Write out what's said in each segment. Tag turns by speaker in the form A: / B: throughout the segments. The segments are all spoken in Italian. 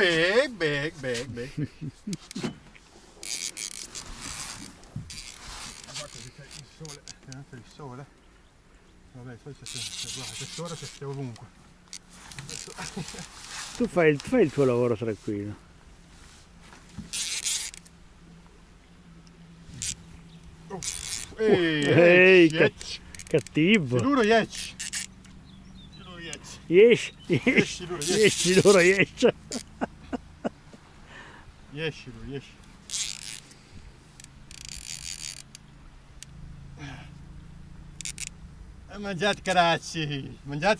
A: big. Il sole. Vabbè, poi guarda, c'è ovunque.
B: Tu fai il tuo lavoro tranquillo. Ehi, cattivo.
A: Luro yes.
B: Yes.
A: Mangiate caracci.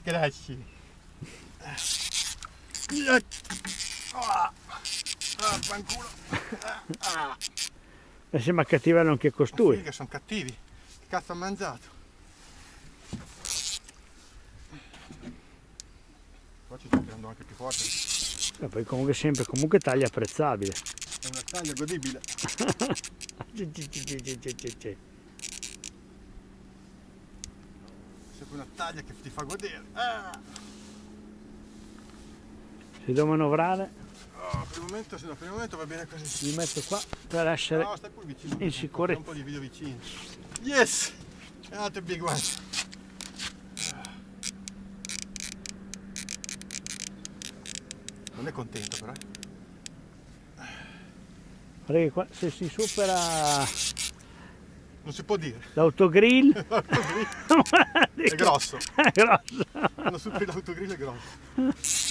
A: Fanculo.
B: Mi sembra cattivano anche costui.
A: Che sono cattivi. Che cazzo ha mangiato? Qua ci sto tirando anche più forte.
B: E poi comunque taglia apprezzabile.
A: È una taglia godibile. Sempre una taglia che ti fa godere.
B: Si devo manovrare.
A: Per il momento va bene così.
B: Mi metto qua per essere in sicurezza.
A: Un po' di video vicino. Yes! Another big one. Non è contento però.
B: Perché qua, se si supera
A: non si può dire.
B: L'autogrill
A: è grosso.
B: È grosso.
A: Quando superi l'autogrill è grosso.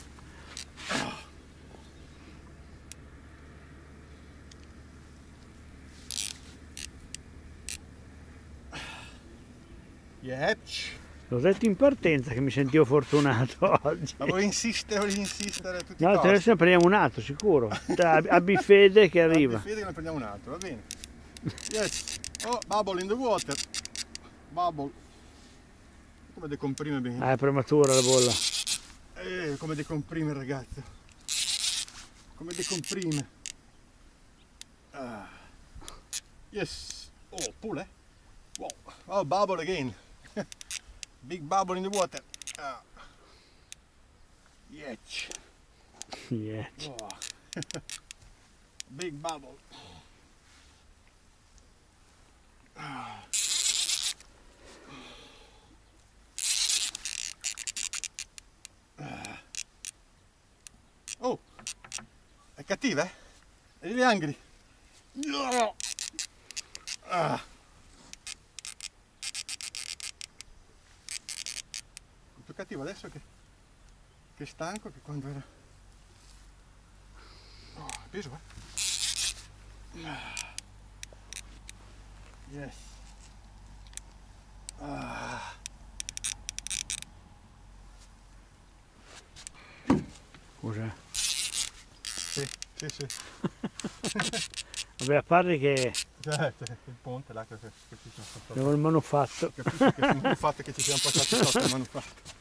A: Yep.
B: L'ho detto in partenza che mi sentivo fortunato oggi.
A: Ma vuoi insistere tutti
B: no, adesso ne prendiamo un altro, sicuro. Abbi fede che arriva.
A: Abbi fede che ne prendiamo un altro, va bene. Yes. Oh, bubble in the water. Bubble. Come decomprime bene.
B: È prematura la bolla.
A: Come decomprime il ragazzo. Come decomprime. Yes. Oh, pure. Wow. Oh, bubble again. Big bubble in the water. Yes. Oh. Big bubble. Oh, è cattiva, eh? E gli angri. Più cattivo adesso che stanco che quando era. Oh, peso, yes.
B: Cos'è?
A: Sì.
B: Vabbè, a parte che
A: Il ponte là che ci sono stato.
B: abbiamo il manufatto.
A: Capisci che sono il fatto che ci siamo passati sotto il manufatto.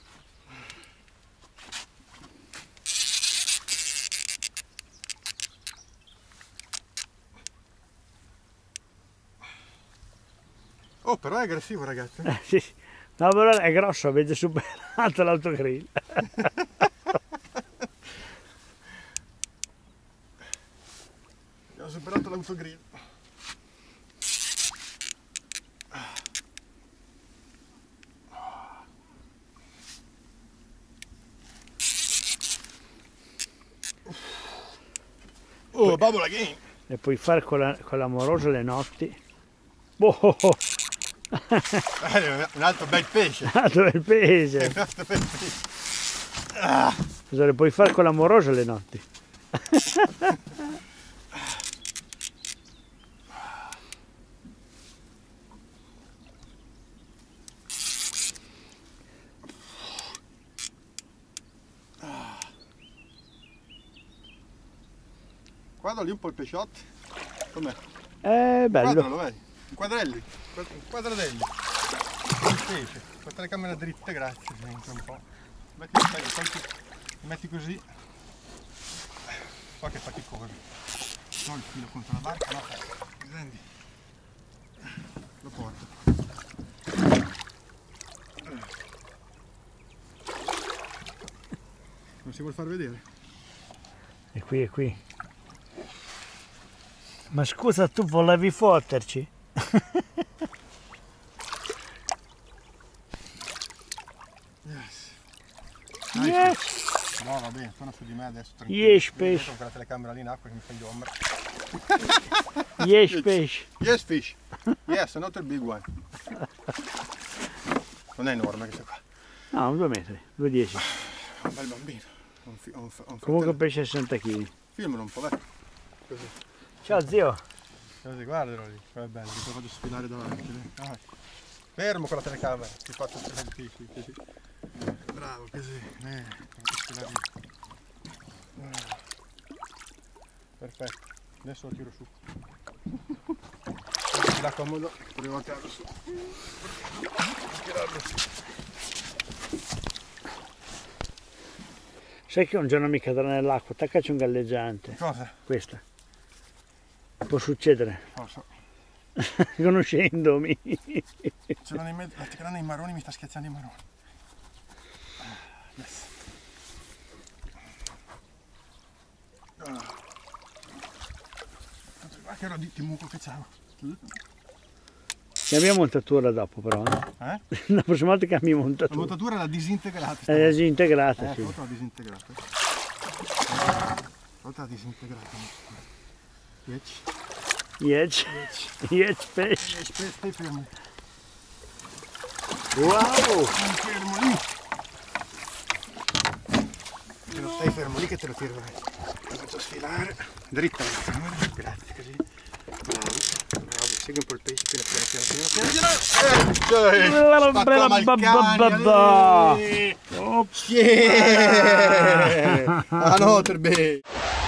A: Oh, però è aggressivo, ragazzi.
B: Sì. No, però è grosso, avete superato l'autogrill.
A: Abbiamo superato l'autogrill. Oh, bubble again!
B: E puoi fare con l'amorosa le notti. Oh.
A: Un altro bel pesce!
B: Un altro bel pesce!
A: Un altro bel pesce!
B: Cosa le puoi fare con l'amorosa le notti?
A: Guarda lì un po' il pesciotto. Com'è?
B: È bello.
A: Guardalo, vedi? Quadrelli. Quadradelli. Il pesce. Con la telecamera dritta, grazie. Senti un po'. Metti così. So che è faticoso. So il filo contro la barca, no? Prendi. Lo porto. Non si vuol far vedere?
B: È qui, è qui. Ma scusa, tu volevi fotterci?
A: Yes.
B: Yes!
A: No, va bene, torna su di me adesso.
B: Yes, fish.
A: Con quella telecamera lì in acqua che mi fa gli ombra.
B: Yes, fish.
A: Yes, fish. Yes, not a big one. Non è enorme questo qua.
B: No, 2 metri, 2,10.
A: Un bel bambino.
B: Comunque un pesce a 60 kg.
A: Filmalo un po', vai. Così.
B: Ciao zio.
A: Così, guardalo lì. È bello, ti faccio sfilare davanti. Vai. Fermo con la telecamera, ti faccio sfilare il pesce. Così. Bravo, così. Sfilare. Perfetto. Adesso lo tiro su. Da comodo, proviamo a tirarlo su. Tirarlo su.
B: Sai che un giorno mi cadrà nell'acqua, attaccaci un galleggiante.
A: Cosa?
B: Questa. Può succedere.
A: Non so.
B: Conoscendomi.
A: Ce l'hanno in mezzo, la tirana ai maroni mi sta schiacciando i maroni. Yes. Guarda che roditi muco che c'hanno.
B: Cambiamo montatura dopo però.
A: Eh?
B: La prossima volta cambiamo
A: La
B: montatura.
A: montatura l'ha disintegrata.
B: È disintegrata, sì.
A: L'ha disintegrata. L'ha disintegrata.
B: Yes. Yes, fish.
A: Stai fermo.
B: Wow!
A: Stai fermo lì. Stai fermo lì che te lo tiro. Lo faccio sfilare. Dritta. Grazie, così. Bravo. Segui un po' il pesce. Piano. Yeah! Ah no, per bene.